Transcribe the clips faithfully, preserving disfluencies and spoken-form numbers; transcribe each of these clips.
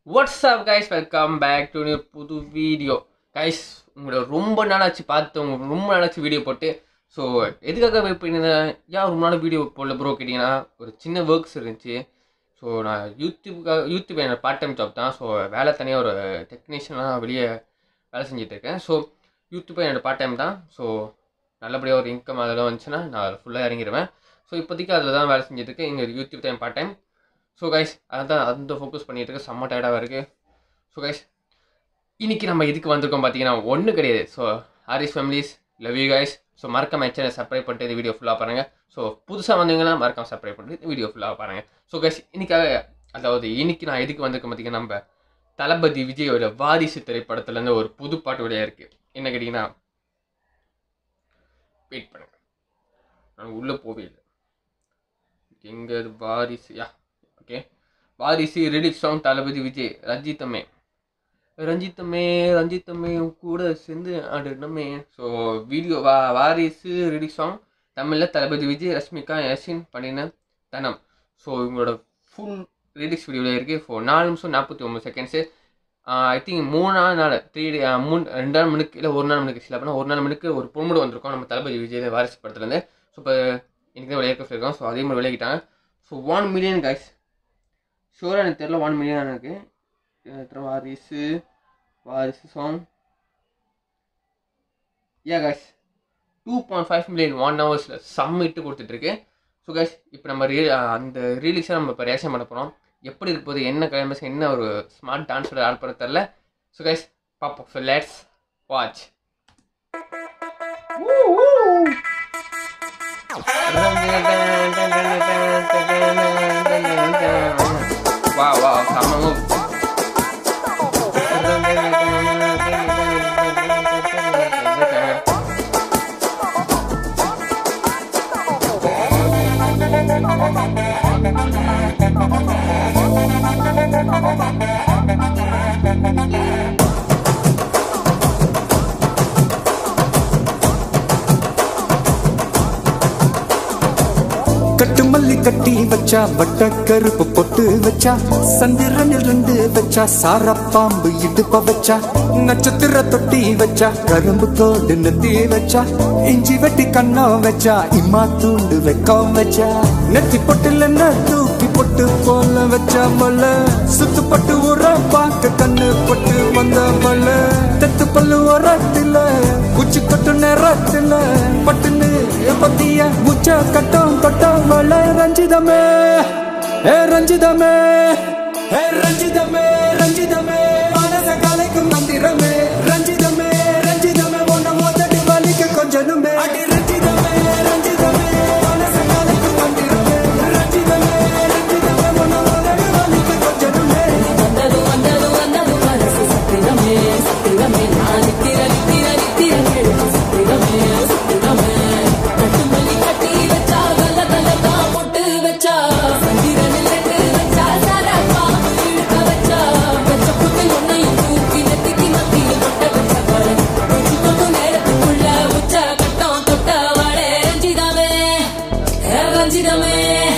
What's up guys, welcome back to a புது video. guys, உங்களை ரொம்ப நாளாச்சு பார்த்து உங்களுக்கு ரொம்ப நாளாச்சு வீடியோ போட்டு. ஸோ எதுக்காக வெயிட் பண்ணியிருந்தேன், ஏன் ரொம்ப நாள் வீடியோ போடல ப்ரோ கேட்டிங்கன்னா, ஒரு சின்ன ஒர்க்ஸ் இருந்துச்சு. ஸோ நான் யூடியூப்காக யூடியூப் என்னோட பார்ட் டைம் ஜாப் தான். ஸோ வேலை தனியாக ஒரு டெக்னீஷியனாக வெளியே வேலை செஞ்சிட்ருக்கேன். ஸோ யூடியூப்பை என்னோடய பார்ட் டைம் தான். ஸோ நல்லபடியாக ஒரு இன்கம் அதெல்லாம் வந்துச்சுன்னா நான் அதில் ஃபுல்லாக இறங்கிடுவேன். ஸோ இப்போதைக்கு அதில் தான் வேலை செஞ்சிட்ருக்கேன். இங்கே YouTube time part time. So guys அதான் அந்த ஃபோக்கஸ் பண்ணிகிட்டு இருக்கு. செம்ம டயர்டாக இருக்குது. ஸோ கைஸ் இன்றைக்கி நம்ம இதுக்கு வந்திருக்கோம் பார்த்தீங்கன்னா ஒன்றும் கிடையாது. ஸோ ஆரிஸ் families love you guys. So மறக்காம சேனல் சப்ஸ்கிரைப் பண்ணிட்டு இந்த வீடியோ ஃபுல்லாக பாருங்கள். ஸோ புதுசாக வந்தீங்கன்னா மறக்காம சப்ஸ்கிரைப் பண்ணிட்டு இந்த வீடியோ ஃபுல்லாக பாருங்கள். ஸோ கைஸ் இன்றைக்காக அதாவது இன்றைக்கி நான் எதுக்கு வந்திருக்கேன் பார்த்தீங்கன்னா, நம்ம தளபதி விஜயோட வாரிசு திரைப்படத்துலேருந்து ஒரு புது பாட்டு வழியாக இருக்குது. என்ன கேட்டிங்கன்னா, வெயிட் பண்ணுங்கள், நான் உள்ளே போவே இல்லை. எங்கே Varisu yeah okay Varisu release song Thalapathy Vijay Ranjithame Ranjithame Ranjithame கூட சேர்ந்து ஆடுனமே. ஸோ வீடியோ வா வாரிசு ரிலீஸ் சாங் தமிழில் தளபதி விஜய் ரஷ்மிகா யசின் பண்ணின தனம். ஸோ இவங்களோட ஃபுல் ரிலீஸ் வீடியோவில் இருக்குது. ஃபோ நாலு நிமிஷம் நாற்பத்தி ஒம்பது செகண்ட்ஸு. ஐ திங்க் மூணாவது நாள் த்ரீ டே மூணு ரெண்டு நாள் மணிக்கு இல்லை ஒரு நாள் மணிக்கு சில அப்படின்னா ஒரு நாள் மணிக்கு ஒரு பொண்ணுடு வந்திருக்கோம் நம்ம தளபதி விஜய் வாரிசு படத்துலேருந்து. ஸோ இப்போ எனக்கு தான் விளையாட சொல்லியிருக்கோம். ஸோ அதே மாதிரி விளையாடிட்டாங்க. ஸோ ஒன் மில்லியன் கைஸ் ஷோராக எனக்கு தெரியல, ஒன் மில்லியன் இருக்குது. வாரிசு வாரிசு சாங் ஏ guys two point five million one ஹவர்ஸில் சம்மிட்டு கொடுத்துட்ருக்கு. ஸோ கைஸ் இப்போ நம்ம ரீ அந்த ரீலீஸாக நம்ம இப்போ ரியாக்ஷன் பண்ண போகிறோம். எப்படி இருக்க போது, என்ன கிளைமேக்ஸ், என்ன ஒரு ஸ்மார்ட் டான்ஸோட ஆட் பண்ண தெரில. ஸோ கைஸ் பார்ப்போம். So let's watch. Wow, wow, sama move. கட்டு மல்லி கட்டி வச்சா, வட்ட கருப்பு பொட்டு வச்சா, சந்திரனில் ரெண்டு வச்சா, சார பாம்பு இடுப்ப வச்சா, நட்சத்திர தொட்டி வச்சா, கரும்பு தோடு நெத்தி வச்சா, இஞ்சி வெட்டி கண்ணம் வச்சா, இம்மா தூண்டு வெக்கம் வச்சா, நெத்தி பொட்டுல தூக்கி பொட்டு போல வச்சா மல்ல, சுத்து பட்டு உர பாக்க கண்ணு பொட்டு வந்த மல்ல, தெத்து பல்லு உரத்துல குச்சி கொட்டு நேரத்துல பட்டுன்னு பத்திய முச்ச கட்டம் தொட்டம் மல்ல. ரஞ்சிதமே ஏ ரஞ்சிதமே ஏ ரஞ்சிதமே ரஞ்சிதமே மனச கலைக்கும் மந்திரமே. ரஞ்சிதமே ரஞ்சிதமே ஒன்ன மோதடி வலிக்க கொஞ்சனுமே. அடி ரஞ்சிதமே ரஞ்சிதமே மனச கலைக்கும் மந்திரமே. ரஞ்சிதமே ரஞ்சிதமே ஒன்ன மோதடி வலிக்க கொஞ்சனுமே. வந்தது வந்தது வந்தது மனசு சத்திரமே சத்திரமே நான் திரளி திரளி திரளி சத்திரமே சத்திரமே. கட்டு மல்லி கட்டி வச்சா, கல்ல கல்ல தான் போட்டு வச்சா, சந்திரனில் ரெண்டு வச்சா, சாரா பாம்பு இழுக்க வச்சா, வச்ச புட்டு ஒன்னையும் தூக்கி நெத்திக்கு மத்தியில் கொட்ட வச்ச பாரு. உச்சி தொட்டு நேரத்துக்குள்ள உச்ச கட்டம் தொட்ட வாழே. ரஞ்சிதமே ரஞ்சிதமே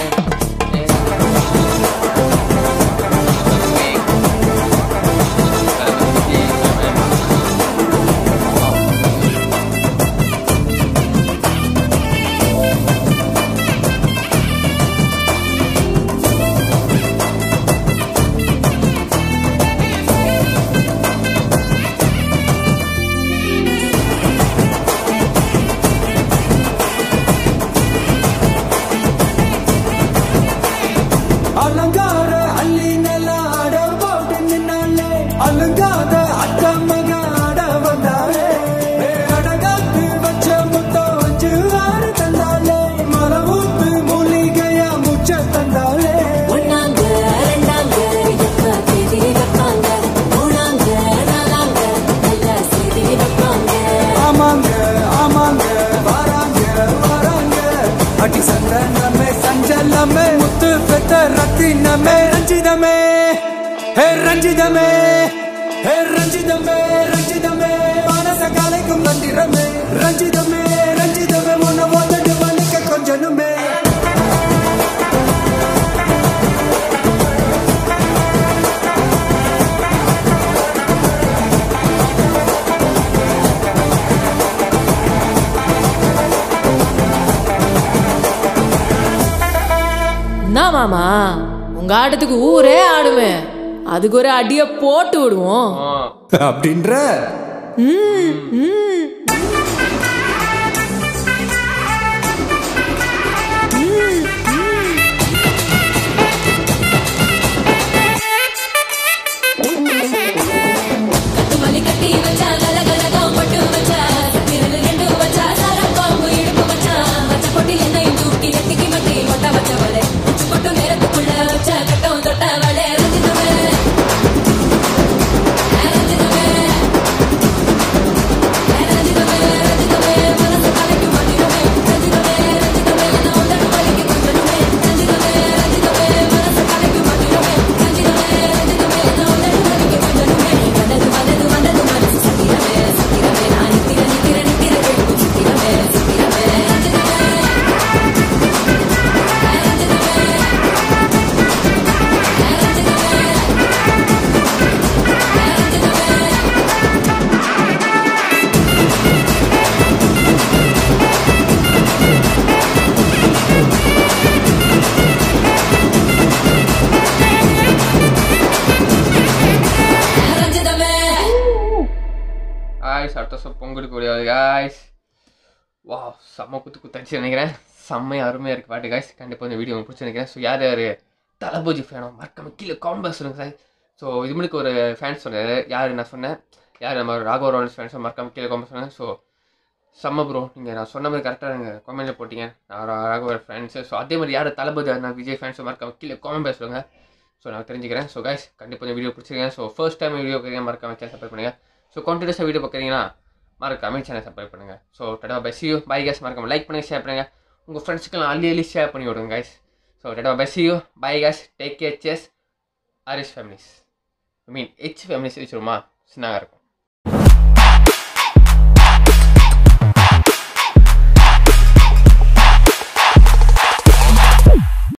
அலங்கார அள்ளி நல்லாட போட்டு நின்னாலே, அலங்காத அத்த மக ஆட வந்தாலே, அடகாத்து வச்ச முத்தம் வச்சு ஆறு தந்தாலே, மரவூத்து மூலிகையா முச்ச தந்தாலே. ஒன்னாங்க ரெண்டாங்க எப்ப தேதி வைப்பாங்க, மூணாங்க நாலாங்க நல்ல செய்தி வைப்பாங்க. ஆமாங்க ஆமாங்க வராங்க வராங்க அடி சந்தனமே சஞ்சலமே முத்து பெத்த ரத்தினமே. ரஞ்சிதமே ஹே ரஞ்சிதமே ஹே ரஞ்சிதமே ரஞ்சிதமே மனச கலைக்கும் மந்திரமே. ரஞ்சிதமே ரஞ்சிதமே உன்ன ஓதடி வலிக்க கொஞ்சனுமே. மாமா, உங்க ஆட்டத்துக்கு ஊரே ஆடுமே, அதுக்கு ஒரு அடிய போட்டு விடுவோம் அப்படின்ற. பொங்கலுக்கு முடியாது காய்ஸ். வா செம்ம குத்து குத்தாச்சு நினைக்கிறேன். செம்மையாக அருமையாக இருக்குது பாட்டு காய்ஸ். கண்டிப்பாக இந்த வீடியோ உங்களுக்கு பிடிச்சி நினைக்கிறேன். ஸோ யார் யார் தளபதி ஃபேனோ மறக்காம கீழே காம்பஸ் சொல்லுங்க சார். ஸோ இது முன்னாடி ஒரு ஃபேன்ஸ் சொன்னார், யார் நான் சொன்னேன், யார் நம்ம ராகவ ராவன்ஸ் ஃபேன்ஸோ மறக்காம கீழே காம்பஸ் சொன்னேன். ஸோ செம்ம ப்ரோ, நீங்கள் நான் சொன்ன மாதிரி கரெக்டாக நீங்கள் கமெண்ட்டில் போட்டிங்க, நான் ராகவ ஃபேன்ஸு. ஸோ அதே மாதிரி யார் தளபதி நான் விஜய் ஃபேன்ஸோ மறக்காம கீழே காம்பஸ் சொல்லுங்கள். ஸோ நான் தெரிஞ்சுக்கிறேன். ஸோ காய்ஸ் கண்டிப்பாக இந்த வீடியோ பிடிச்சிருக்கேன். ஸோ ஃபர்ஸ்ட் டைம் வீடியோ பார்க்குறீங்க மறக்காம சேனல் சப்ஸ்கிரைப் பண்ணுங்கள். ஸோ கண்டினியூஸாக வீடியோ பார்க்குறீங்கன்னா மறக்காம சேனல் சப்ஸ்கிரைப் பண்ணுங்கள். So tata bye see you bye guys. மறக்காம லைக் பண்ணுங்கள், ஷேர் பண்ணுங்கள், உங்கள் ஃப்ரெண்ட்ஸுக்கெல்லாம் அள்ளி அள்ளி ஷேர் பண்ணி விடுங்க guys. So tata bye see you bye guys. Take care, செஸ் ஆரிஸ் families, I mean H families வச்சுருமா சின்னதாக இருக்கும்.